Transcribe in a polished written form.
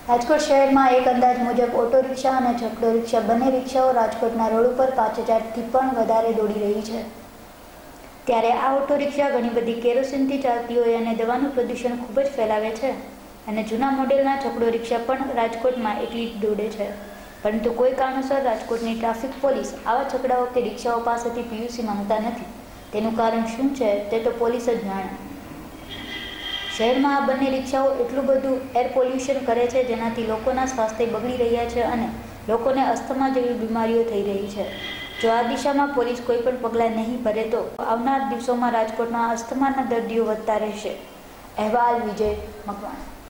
રાજકોટ શહેરમાં એક અંદાજ મુજબ ઓટો રિક્ષા અને છકડો રિક્ષા બંને રિક્ષાઓ રાજકોટના રોડ ઉપર 5000થી પણ વધારે દોડી રહી છે। ત્યારે આ ઓટો રિક્ષા ઘણી બધી કેરોસીનથી ચાલતી હોય અને દવાનું પ્રદૂષણ ખૂબ જ ફેલાવે છે અને જૂના મોડેલના છકડો રિક્ષા પણ રાજકોટમાં એટલી જ દોડે છે, પરંતુ કોઈ કારણોસર રાજકોટની ટ્રાફિક પોલીસ આવા છકડાઓ કે રિક્ષાઓ પાસેથી પીયુસી માંગતા નથી। તેનું કારણ શું છે તે તો પોલીસ જ જાણે। શહેરમાં આ બંને રિક્ષાઓ એટલું બધું એર પોલ્યુશન કરે છે જેનાથી લોકોના સ્વાસ્થ્ય બગડી રહ્યા છે અને લોકોને અસ્થમા જેવી બીમારીઓ થઈ રહી છે। જો આ દિશામાં પોલીસ કોઈ પણ પગલાં નહીં ભરે તો આવનાર દિવસોમાં રાજકોટમાં અસ્થમાના દર્દીઓ વધતા રહેશે। અહેવાલ વિજય મકવાણા।